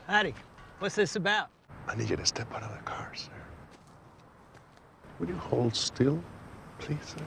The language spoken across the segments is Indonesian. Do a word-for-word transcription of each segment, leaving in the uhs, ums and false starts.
Howdy. What's this about? I need you to step out of the car, sir. Would you hold still, please, sir?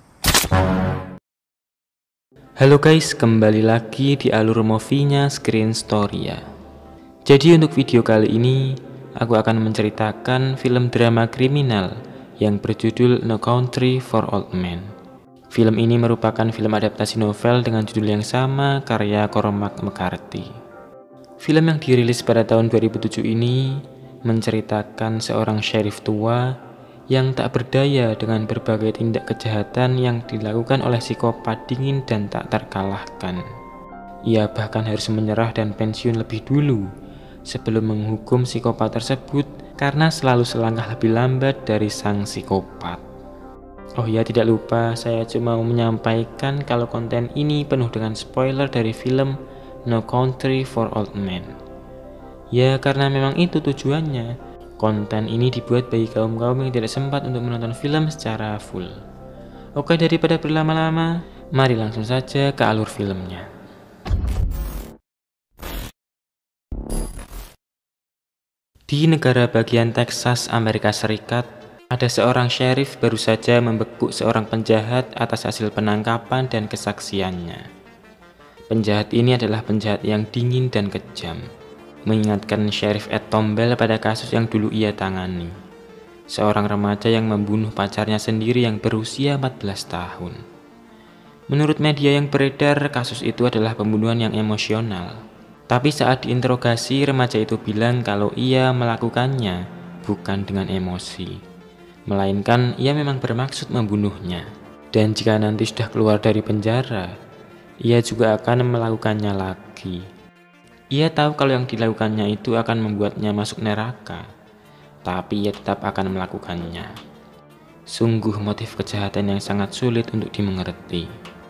Halo guys, kembali lagi di alur movie-nya Screen Story ya. Jadi untuk video kali ini, aku akan menceritakan film drama kriminal yang berjudul No Country for Old Men. Film ini merupakan film adaptasi novel dengan judul yang sama karya Cormac McCarthy. Film yang dirilis pada tahun dua ribu tujuh ini menceritakan seorang sheriff tua yang tak berdaya dengan berbagai tindak kejahatan yang dilakukan oleh psikopat dingin dan tak terkalahkan. Ia bahkan harus menyerah dan pensiun lebih dulu sebelum menghukum psikopat tersebut karena selalu selangkah lebih lambat dari sang psikopat. Oh ya, tidak lupa, saya cuma mau menyampaikan kalau konten ini penuh dengan spoiler dari film No Country for Old Men. Ya, karena memang itu tujuannya. Konten ini dibuat bagi kaum-kaum yang tidak sempat untuk menonton film secara full. Oke, daripada berlama-lama, mari langsung saja ke alur filmnya. Di negara bagian Texas, Amerika Serikat, ada seorang sheriff baru saja membekuk seorang penjahat atas hasil penangkapan dan kesaksiannya. Penjahat ini adalah penjahat yang dingin dan kejam, mengingatkan Sheriff Ed Tombell pada kasus yang dulu ia tangani. Seorang remaja yang membunuh pacarnya sendiri yang berusia empat belas tahun. Menurut media yang beredar, kasus itu adalah pembunuhan yang emosional. Tapi saat diinterogasi, remaja itu bilang kalau ia melakukannya bukan dengan emosi, melainkan ia memang bermaksud membunuhnya. Dan jika nanti sudah keluar dari penjara, ia juga akan melakukannya lagi. Ia tahu kalau yang dilakukannya itu akan membuatnya masuk neraka, tapi ia tetap akan melakukannya. Sungguh motif kejahatan yang sangat sulit untuk dimengerti.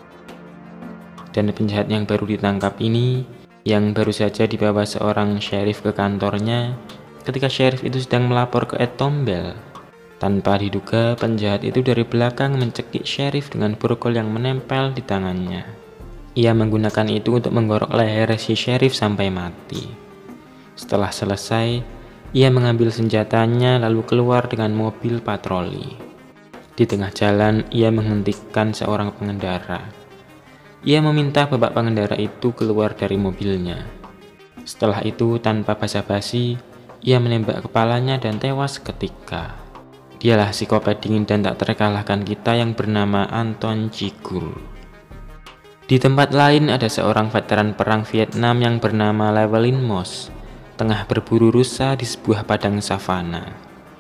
Dan penjahat yang baru ditangkap ini, yang baru saja dibawa seorang sheriff ke kantornya, ketika sheriff itu sedang melapor ke Ed Tombell. Tanpa diduga, penjahat itu dari belakang mencekik sheriff dengan borgol yang menempel di tangannya. Ia menggunakan itu untuk menggorok leher si sheriff sampai mati. Setelah selesai, ia mengambil senjatanya lalu keluar dengan mobil patroli. Di tengah jalan, ia menghentikan seorang pengendara. Ia meminta bapak pengendara itu keluar dari mobilnya. Setelah itu, tanpa basa-basi, ia menembak kepalanya dan tewas seketika. Dialah psikopat dingin dan tak terkalahkan kita yang bernama Anton Chigurh. Di tempat lain ada seorang veteran perang Vietnam yang bernama Llewellyn Moss, tengah berburu rusa di sebuah padang savana.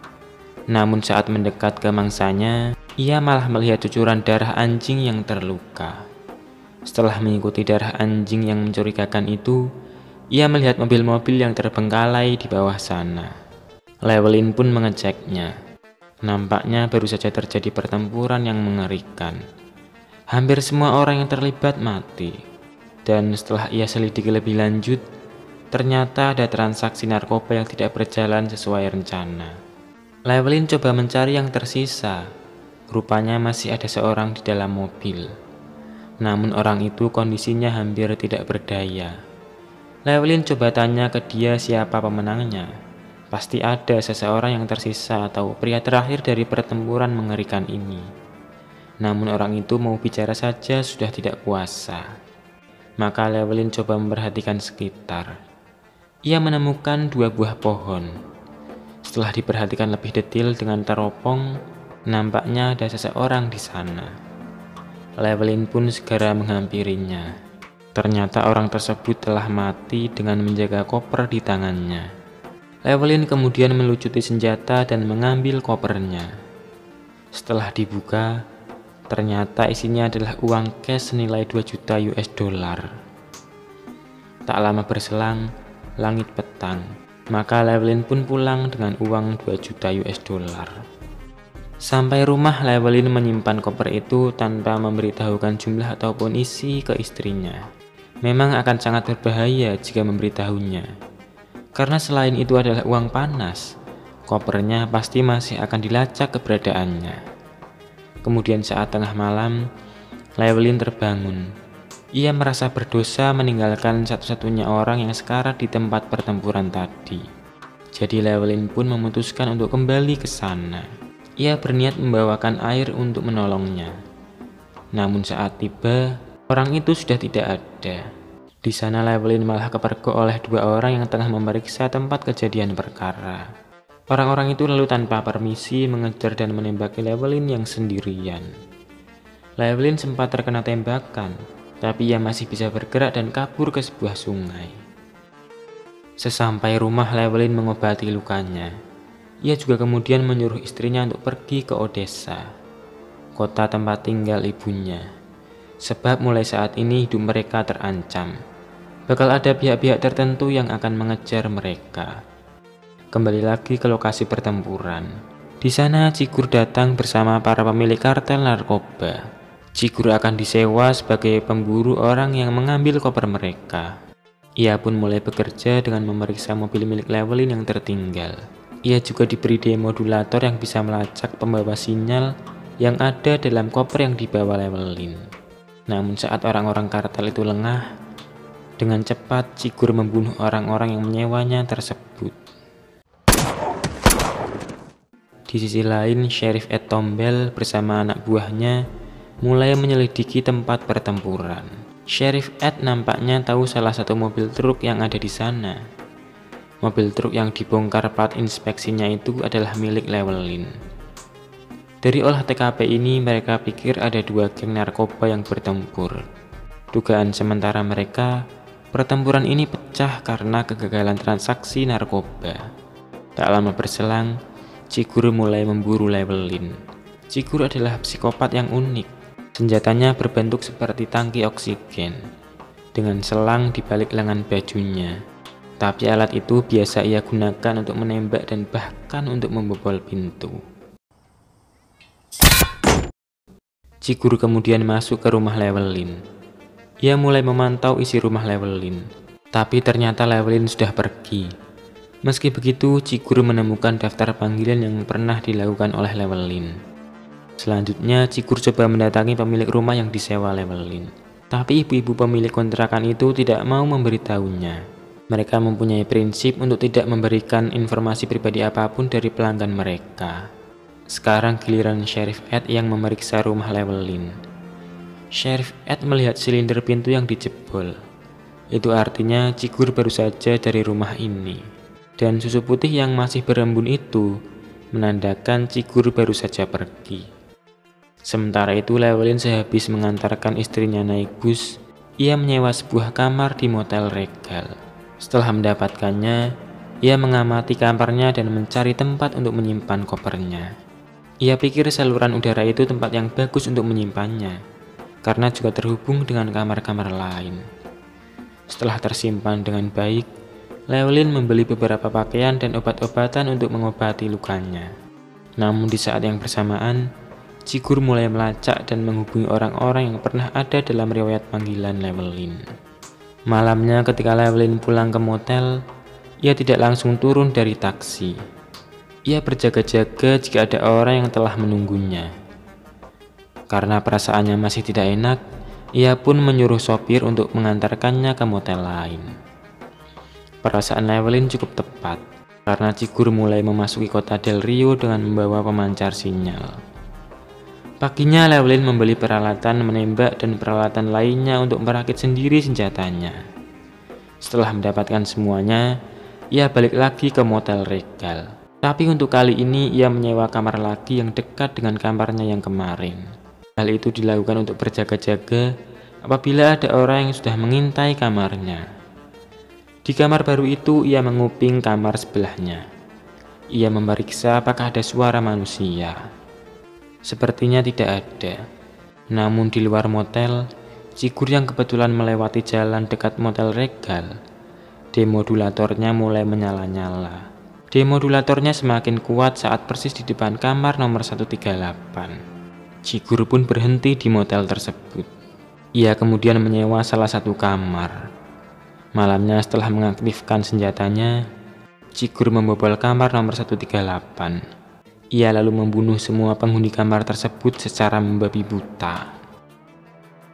Namun saat mendekat ke mangsanya, ia malah melihat cucuran darah anjing yang terluka. Setelah mengikuti darah anjing yang mencurigakan itu, ia melihat mobil-mobil yang terbengkalai di bawah sana. Llewellyn pun mengeceknya. Nampaknya baru saja terjadi pertempuran yang mengerikan. Hampir semua orang yang terlibat mati. Dan setelah ia selidiki lebih lanjut, ternyata ada transaksi narkoba yang tidak berjalan sesuai rencana. Llewellyn coba mencari yang tersisa. Rupanya masih ada seorang di dalam mobil. Namun orang itu kondisinya hampir tidak berdaya. Llewellyn coba tanya ke dia siapa pemenangnya. Pasti ada seseorang yang tersisa atau pria terakhir dari pertempuran mengerikan ini. Namun orang itu mau bicara saja sudah tidak kuasa. Maka Llewellyn coba memperhatikan sekitar. Ia menemukan dua buah pohon. Setelah diperhatikan lebih detail dengan teropong, nampaknya ada seseorang di sana. Llewellyn pun segera menghampirinya. Ternyata orang tersebut telah mati dengan menjaga koper di tangannya. Llewellyn kemudian melucuti senjata dan mengambil kopernya. Setelah dibuka, ternyata isinya adalah uang cash senilai dua juta U S dollar. Tak lama berselang, langit petang, maka Llewellyn pun pulang dengan uang dua juta U S dollar. Sampai rumah, Llewellyn menyimpan koper itu tanpa memberitahukan jumlah ataupun isi ke istrinya. Memang akan sangat berbahaya jika memberitahunya. Karena selain itu adalah uang panas, kopernya pasti masih akan dilacak keberadaannya. Kemudian saat tengah malam, Llewellyn terbangun. Ia merasa berdosa meninggalkan satu-satunya orang yang sekarat di tempat pertempuran tadi. Jadi Llewellyn pun memutuskan untuk kembali ke sana. Ia berniat membawakan air untuk menolongnya. Namun saat tiba, orang itu sudah tidak ada. Di sana Llewellyn malah kepergok oleh dua orang yang tengah memeriksa tempat kejadian perkara. Orang-orang itu lalu tanpa permisi mengejar dan menembaki Llewellyn yang sendirian. Llewellyn sempat terkena tembakan, tapi ia masih bisa bergerak dan kabur ke sebuah sungai. Sesampai rumah, Llewellyn mengobati lukanya. Ia juga kemudian menyuruh istrinya untuk pergi ke Odessa, kota tempat tinggal ibunya. Sebab mulai saat ini hidup mereka terancam. Bakal ada pihak-pihak tertentu yang akan mengejar mereka. Kembali lagi ke lokasi pertempuran. Di sana Cikur datang bersama para pemilik kartel narkoba. Cikur akan disewa sebagai pemburu orang yang mengambil koper mereka. Ia pun mulai bekerja dengan memeriksa mobil milik Llewellyn yang tertinggal. Ia juga diberi demodulator yang bisa melacak pembawa sinyal yang ada dalam koper yang dibawa Llewellyn. Namun saat orang-orang kartel itu lengah, dengan cepat Cikur membunuh orang-orang yang menyewanya tersebut. Di sisi lain, Sheriff Ed Tomball bersama anak buahnya mulai menyelidiki tempat pertempuran. Sheriff Ed nampaknya tahu salah satu mobil truk yang ada di sana. Mobil truk yang dibongkar plat inspeksinya itu adalah milik Llewellyn. Dari olah T K P ini mereka pikir ada dua geng narkoba yang bertempur. Dugaan sementara mereka, pertempuran ini pecah karena kegagalan transaksi narkoba. Tak lama berselang, Cikur mulai memburu Llewellyn. Cikur adalah psikopat yang unik. Senjatanya berbentuk seperti tangki oksigen, dengan selang di balik lengan bajunya. Tapi alat itu biasa ia gunakan untuk menembak dan bahkan untuk membobol pintu. Cikur kemudian masuk ke rumah Llewellyn. Ia mulai memantau isi rumah Llewellyn, tapi ternyata Llewellyn sudah pergi. Meski begitu, Cikur menemukan daftar panggilan yang pernah dilakukan oleh Llewellyn. Selanjutnya, Cikur coba mendatangi pemilik rumah yang disewa Llewellyn. Tapi ibu-ibu pemilik kontrakan itu tidak mau memberitahunya. Mereka mempunyai prinsip untuk tidak memberikan informasi pribadi apapun dari pelanggan mereka. Sekarang giliran Sheriff Ed yang memeriksa rumah Llewellyn. Sheriff Ed melihat silinder pintu yang dijebol. Itu artinya Cikur baru saja dari rumah ini. Dan susu putih yang masih berembun itu menandakan Cikur baru saja pergi. Sementara itu Llewellyn sehabis mengantarkan istrinya naik bus, ia menyewa sebuah kamar di Motel Regal. Setelah mendapatkannya, ia mengamati kamarnya dan mencari tempat untuk menyimpan kopernya. Ia pikir saluran udara itu tempat yang bagus untuk menyimpannya, karena juga terhubung dengan kamar-kamar lain. Setelah tersimpan dengan baik, Llewellyn membeli beberapa pakaian dan obat-obatan untuk mengobati lukanya. Namun di saat yang bersamaan, Cikur mulai melacak dan menghubungi orang-orang yang pernah ada dalam riwayat panggilan Llewellyn. Malamnya ketika Llewellyn pulang ke motel, ia tidak langsung turun dari taksi. Ia berjaga-jaga jika ada orang yang telah menunggunya. Karena perasaannya masih tidak enak, ia pun menyuruh sopir untuk mengantarkannya ke motel lain. Perasaan Llewellyn cukup tepat, karena Cikur mulai memasuki kota Del Rio dengan membawa pemancar sinyal. Paginya Llewellyn membeli peralatan menembak dan peralatan lainnya untuk merakit sendiri senjatanya. Setelah mendapatkan semuanya, ia balik lagi ke Motel Regal. Tapi untuk kali ini ia menyewa kamar lagi yang dekat dengan kamarnya yang kemarin. Hal itu dilakukan untuk berjaga-jaga apabila ada orang yang sudah mengintai kamarnya. Di kamar baru itu ia menguping kamar sebelahnya. Ia memeriksa apakah ada suara manusia. Sepertinya tidak ada. Namun di luar motel, Cikur yang kebetulan melewati jalan dekat Motel Regal, demodulatornya mulai menyala-nyala. Demodulatornya semakin kuat saat persis di depan kamar nomor seratus tiga puluh delapan. Cikur pun berhenti di motel tersebut. Ia kemudian menyewa salah satu kamar. Malamnya setelah mengaktifkan senjatanya, Cikur membobol kamar nomor seratus tiga puluh delapan. Ia lalu membunuh semua penghuni kamar tersebut secara membabi buta.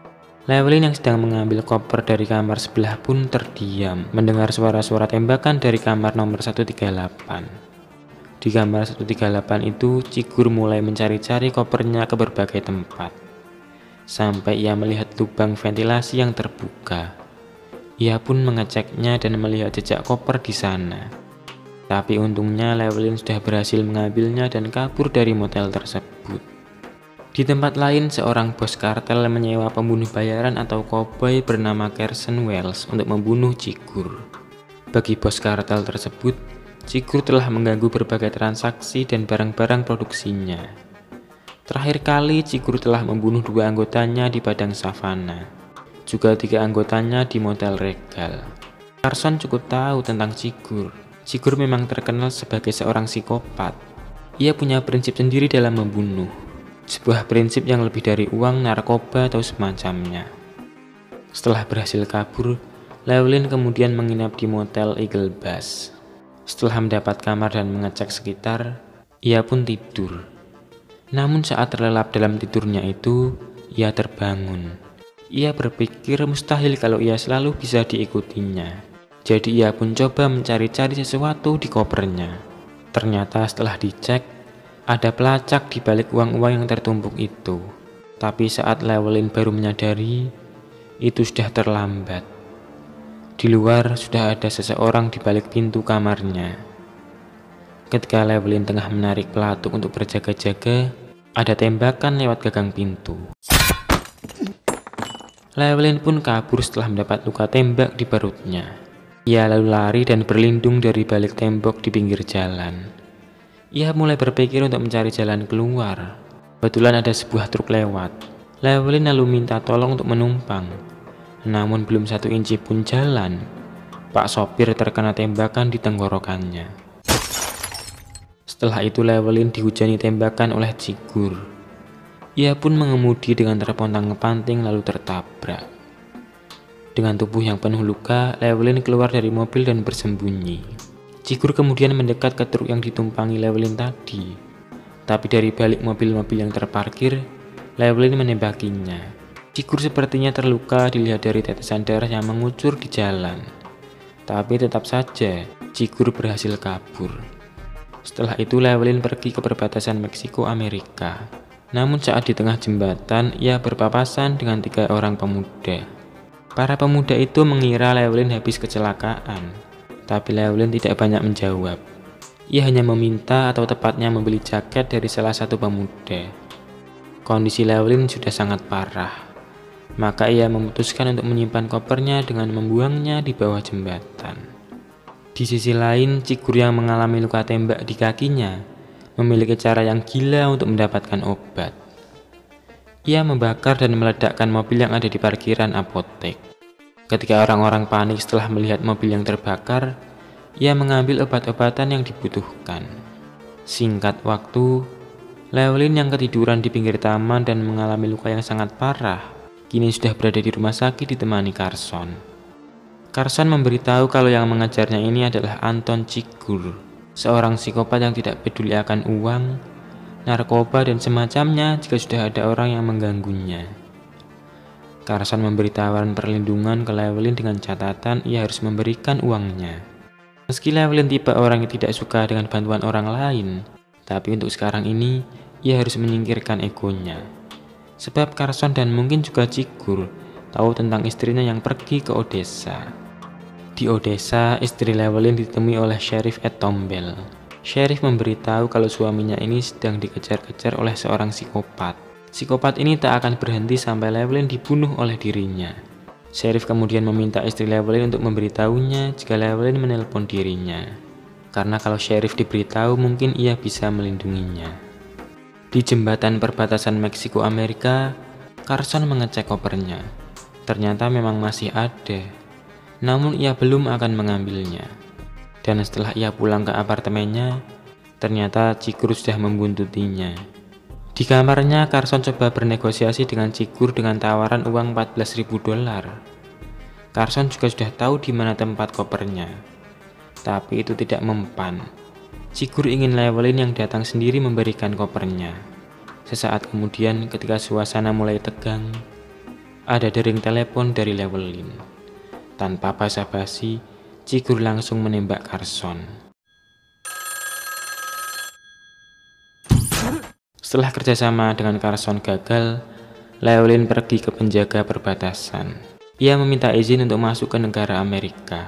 Llewellyn yang sedang mengambil koper dari kamar sebelah pun terdiam mendengar suara-suara tembakan dari kamar nomor seratus tiga puluh delapan. Di kamar seratus tiga puluh delapan itu, Cigur mulai mencari-cari kopernya ke berbagai tempat. Sampai ia melihat lubang ventilasi yang terbuka. Ia pun mengeceknya dan melihat jejak koper di sana. Tapi untungnya Llewellyn sudah berhasil mengambilnya dan kabur dari motel tersebut. Di tempat lain, seorang bos kartel menyewa pembunuh bayaran atau koboi bernama Carson Wells untuk membunuh Cigur. Bagi bos kartel tersebut, Cigur telah mengganggu berbagai transaksi dan barang-barang produksinya. Terakhir kali, Cigur telah membunuh dua anggotanya di padang savana, juga tiga anggotanya di motel Regal. Carson cukup tahu tentang Cigur. Cigur memang terkenal sebagai seorang psikopat. Ia punya prinsip sendiri dalam membunuh. Sebuah prinsip yang lebih dari uang, narkoba, atau semacamnya. Setelah berhasil kabur, Llewellyn kemudian menginap di motel Eagle Bass. Setelah mendapat kamar dan mengecek sekitar, ia pun tidur. Namun saat terlelap dalam tidurnya itu, ia terbangun. Ia berpikir mustahil kalau ia selalu bisa diikutinya. Jadi ia pun coba mencari-cari sesuatu di kopernya. Ternyata setelah dicek, ada pelacak di balik uang-uang yang tertumpuk itu. Tapi saat Llewellyn baru menyadari, itu sudah terlambat. Di luar sudah ada seseorang di balik pintu kamarnya. Ketika Llewellyn tengah menarik pelatuk untuk berjaga-jaga, ada tembakan lewat gagang pintu. Llewellyn pun kabur setelah mendapat luka tembak di perutnya. Ia lalu lari dan berlindung dari balik tembok di pinggir jalan. Ia mulai berpikir untuk mencari jalan keluar. Kebetulan ada sebuah truk lewat. Llewellyn lalu minta tolong untuk menumpang. Namun belum satu inci pun jalan, Pak sopir terkena tembakan di tenggorokannya. Setelah itu Llewellyn dihujani tembakan oleh Cigur. Ia pun mengemudi dengan terpontang-panting lalu tertabrak. Dengan tubuh yang penuh luka, Llewellyn keluar dari mobil dan bersembunyi. Cigur kemudian mendekat ke truk yang ditumpangi Llewellyn tadi. Tapi dari balik mobil-mobil yang terparkir, Llewellyn menembakinya. Cigur sepertinya terluka dilihat dari tetesan darah yang mengucur di jalan. Tapi tetap saja, Cigur berhasil kabur. Setelah itu Llewellyn pergi ke perbatasan Meksiko Amerika. Namun saat di tengah jembatan, ia berpapasan dengan tiga orang pemuda. Para pemuda itu mengira Llewellyn habis kecelakaan. Tapi Llewellyn tidak banyak menjawab. Ia hanya meminta atau tepatnya membeli jaket dari salah satu pemuda. Kondisi Llewellyn sudah sangat parah. Maka ia memutuskan untuk menyimpan kopernya dengan membuangnya di bawah jembatan. Di sisi lain, Cigur yang mengalami luka tembak di kakinya memiliki cara yang gila untuk mendapatkan obat. Ia membakar dan meledakkan mobil yang ada di parkiran apotek. Ketika orang-orang panik setelah melihat mobil yang terbakar, ia mengambil obat-obatan yang dibutuhkan. Singkat waktu, Llewellyn yang ketiduran di pinggir taman dan mengalami luka yang sangat parah, kini sudah berada di rumah sakit ditemani Carson. Carson memberitahu kalau yang mengejarnya ini adalah Anton Cigur, seorang psikopat yang tidak peduli akan uang, narkoba, dan semacamnya jika sudah ada orang yang mengganggunya. Carson memberi tawaran perlindungan ke Llewellyn dengan catatan ia harus memberikan uangnya. Meski Llewellyn tipe orang yang tidak suka dengan bantuan orang lain, tapi untuk sekarang ini ia harus menyingkirkan egonya. Sebab Carson dan mungkin juga Cigur tahu tentang istrinya yang pergi ke Odessa. Di Odessa, istri Llewellyn ditemui oleh Sheriff Ed Tombell. Sheriff memberitahu kalau suaminya ini sedang dikejar-kejar oleh seorang psikopat. Psikopat ini tak akan berhenti sampai Llewellyn dibunuh oleh dirinya. Sheriff kemudian meminta istri Llewellyn untuk memberitahunya jika Llewellyn menelpon dirinya. Karena kalau Sheriff diberitahu mungkin ia bisa melindunginya. Di jembatan perbatasan Meksiko Amerika, Carson mengecek kopernya. Ternyata memang masih ada. Namun ia belum akan mengambilnya. Dan setelah ia pulang ke apartemennya, ternyata Cigur sudah membuntutinya. Di kamarnya, Carson coba bernegosiasi dengan Cigur dengan tawaran uang empat belas ribu dolar. Carson juga sudah tahu di mana tempat kopernya. Tapi itu tidak mempan. Cigur ingin Llewellyn yang datang sendiri memberikan kopernya. Sesaat kemudian, ketika suasana mulai tegang, Ada dering telepon dari Llewellyn. Tanpa basa-basi, Cikur langsung menembak Carson. Setelah kerjasama dengan Carson gagal, Llewellyn pergi ke penjaga perbatasan. Ia meminta izin untuk masuk ke negara Amerika.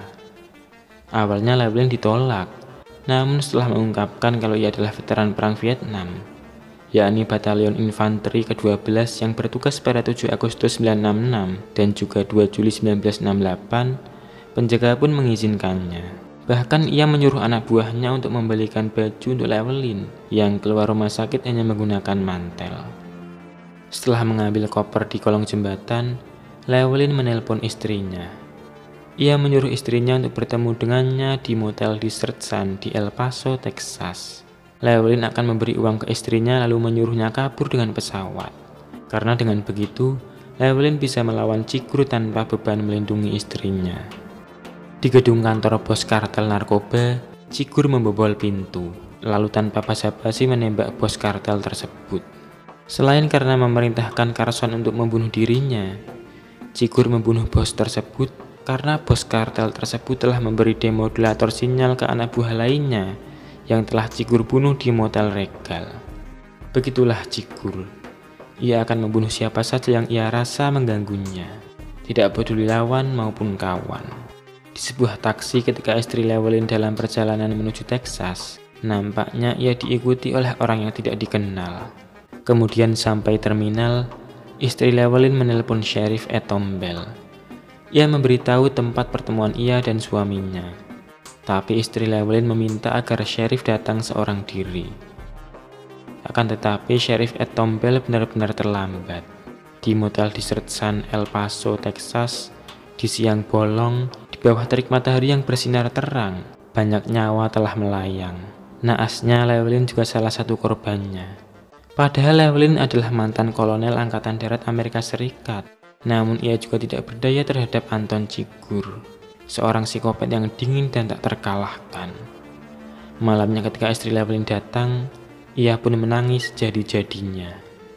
Awalnya Llewellyn ditolak, namun setelah mengungkapkan kalau ia adalah veteran perang Vietnam, yakni Batalion Infanteri kedua belas yang bertugas pada tujuh Agustus sembilan ratus enam puluh enam dan juga dua Juli sembilan belas enam puluh delapan, penjaga pun mengizinkannya. Bahkan ia menyuruh anak buahnya untuk membelikan baju untuk Llewellyn yang keluar rumah sakit hanya menggunakan mantel. Setelah mengambil koper di kolong jembatan, Llewellyn menelpon istrinya. Ia menyuruh istrinya untuk bertemu dengannya di motel Desert Sun di El Paso, Texas. Llewellyn akan memberi uang ke istrinya lalu menyuruhnya kabur dengan pesawat. Karena dengan begitu, Llewellyn bisa melawan Cikur tanpa beban melindungi istrinya. Di gedung kantor bos kartel narkoba, Cikur membobol pintu, lalu tanpa basa-basi menembak bos kartel tersebut. Selain karena memerintahkan Carson untuk membunuh dirinya, Cikur membunuh bos tersebut karena bos kartel tersebut telah memberi demodulator sinyal ke anak buah lainnya yang telah Cikur bunuh di motel Regal. Begitulah Cikur. Ia akan membunuh siapa saja yang ia rasa mengganggunya, tidak peduli lawan maupun kawan. Di sebuah taksi ketika istri Llewellyn dalam perjalanan menuju Texas, nampaknya ia diikuti oleh orang yang tidak dikenal. Kemudian sampai terminal, istri Llewellyn menelpon Sheriff Ed Tombell. Ia memberitahu tempat pertemuan ia dan suaminya. Tapi istri Llewellyn meminta agar Sheriff datang seorang diri. Akan tetapi Sheriff Ed Tombell benar-benar terlambat. Di motel Desert Sun, El Paso, Texas, di siang bolong, di bawah terik matahari yang bersinar terang, banyak nyawa telah melayang. Naasnya Llewellyn juga salah satu korbannya. Padahal Llewellyn adalah mantan kolonel Angkatan Darat Amerika Serikat, namun ia juga tidak berdaya terhadap Anton Cikur, seorang psikopat yang dingin dan tak terkalahkan. Malamnya ketika istri Llewellyn datang, ia pun menangis jadi-jadinya.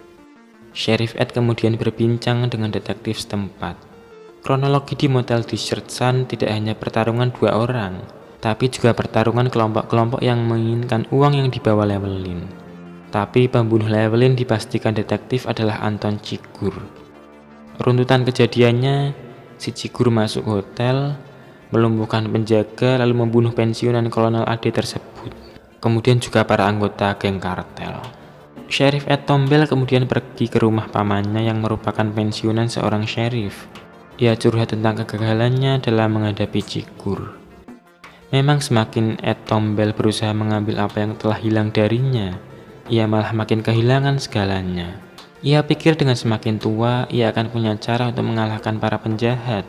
Sheriff Ed kemudian berbincang dengan detektif setempat. Kronologi di motel Desert Sun tidak hanya pertarungan dua orang, tapi juga pertarungan kelompok-kelompok yang menginginkan uang yang dibawa Llewellyn. Tapi pembunuh Llewellyn dipastikan detektif adalah Anton Cikur. Runtutan kejadiannya, si Cikur masuk hotel, melumpuhkan penjaga lalu membunuh pensiunan Kolonel A D tersebut. Kemudian juga para anggota geng kartel. Sheriff Ed Tombell kemudian pergi ke rumah pamannya yang merupakan pensiunan seorang sheriff. Ia curhat tentang kegagalannya dalam menghadapi Cikur. Memang semakin Ed Tombell berusaha mengambil apa yang telah hilang darinya, ia malah makin kehilangan segalanya. Ia pikir dengan semakin tua, ia akan punya cara untuk mengalahkan para penjahat.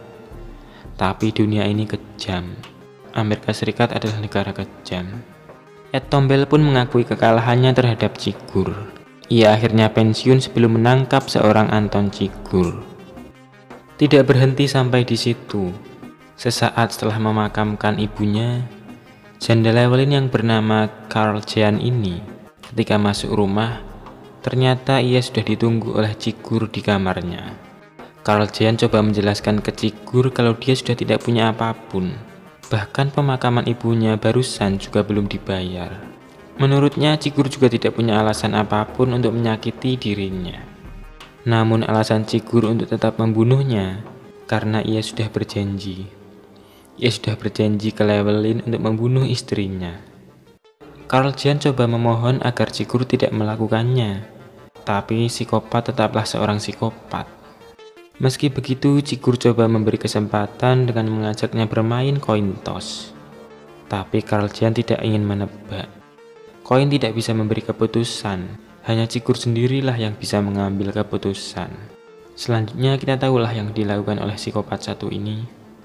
Tapi dunia ini kejam. Amerika Serikat adalah negara kejam. Ed Tombell pun mengakui kekalahannya terhadap Cikur. Ia akhirnya pensiun sebelum menangkap seorang Anton Cikur. Tidak berhenti sampai di situ. Sesaat setelah memakamkan ibunya, janda Llewellyn yang bernama Carl Jean ini, ketika masuk rumah, ternyata ia sudah ditunggu oleh Cikur di kamarnya. Carl Jean coba menjelaskan ke Cikur kalau dia sudah tidak punya apapun. Bahkan pemakaman ibunya barusan juga belum dibayar. Menurutnya Cikur juga tidak punya alasan apapun untuk menyakiti dirinya. Namun alasan Cikur untuk tetap membunuhnya karena ia sudah berjanji. Ia sudah berjanji ke Llewellyn untuk membunuh istrinya. Carl Jean coba memohon agar Cikur tidak melakukannya, tapi psikopat tetaplah seorang psikopat. Meski begitu, Cikur coba memberi kesempatan dengan mengajaknya bermain koin toss. Tapi Carl Jean tidak ingin menebak. Koin tidak bisa memberi keputusan. Hanya Cikur sendirilah yang bisa mengambil keputusan. Selanjutnya kita tahulah yang dilakukan oleh psikopat satu ini.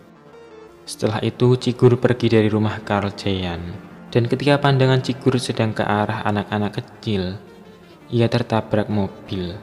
Setelah itu Cikur pergi dari rumah Carl Jean. Dan ketika pandangan Cikur sedang ke arah anak-anak kecil, ia tertabrak mobil.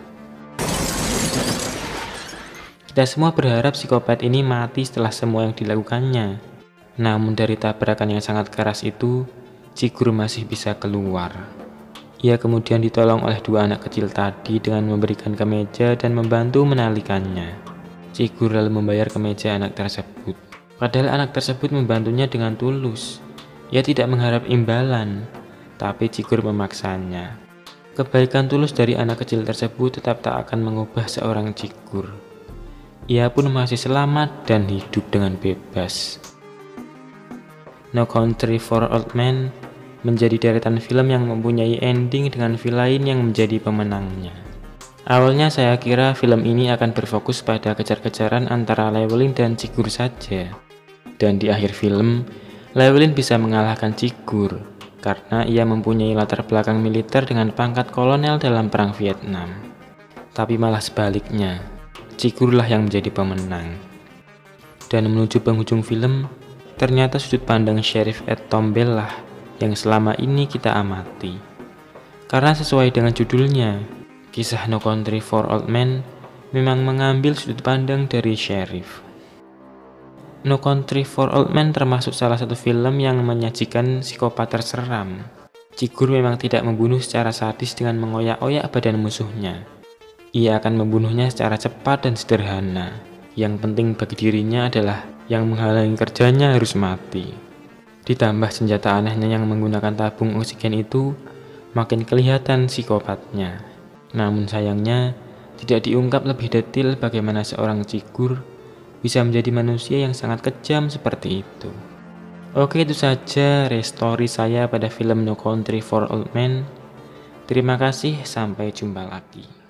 Kita semua berharap psikopat ini mati setelah semua yang dilakukannya. Namun dari tabrakan yang sangat keras itu, Cikur masih bisa keluar. Ia kemudian ditolong oleh dua anak kecil tadi dengan memberikan kemeja dan membantu menalikannya. Cikur lalu membayar kemeja anak tersebut. Padahal anak tersebut membantunya dengan tulus. Ia tidak mengharap imbalan, tapi Cikur memaksanya. Kebaikan tulus dari anak kecil tersebut tetap tak akan mengubah seorang Cikur. Ia pun masih selamat dan hidup dengan bebas. No Country for Old Men menjadi deretan film yang mempunyai ending dengan villain yang menjadi pemenangnya. Awalnya saya kira film ini akan berfokus pada kejar-kejaran antara Llewellyn dan Cikur saja. Dan di akhir film, Llewellyn bisa mengalahkan Cikur karena ia mempunyai latar belakang militer dengan pangkat kolonel dalam perang Vietnam. Tapi malah sebaliknya, Cikurlah yang menjadi pemenang. Dan menuju penghujung film, ternyata sudut pandang Sheriff Ed Tombell lah yang selama ini kita amati. Karena sesuai dengan judulnya, kisah No Country for Old Men memang mengambil sudut pandang dari Sheriff. No Country for Old Men termasuk salah satu film yang menyajikan psikopat terseram. Cikur memang tidak membunuh secara sadis dengan mengoyak-oyak badan musuhnya. Ia akan membunuhnya secara cepat dan sederhana. Yang penting bagi dirinya adalah yang menghalangi kerjanya harus mati. Ditambah senjata anehnya yang menggunakan tabung oksigen itu, makin kelihatan psikopatnya. Namun sayangnya, tidak diungkap lebih detail bagaimana seorang Cikur bisa menjadi manusia yang sangat kejam seperti itu. Oke, itu saja restory saya pada film No Country for Old Men. Terima kasih, sampai jumpa lagi.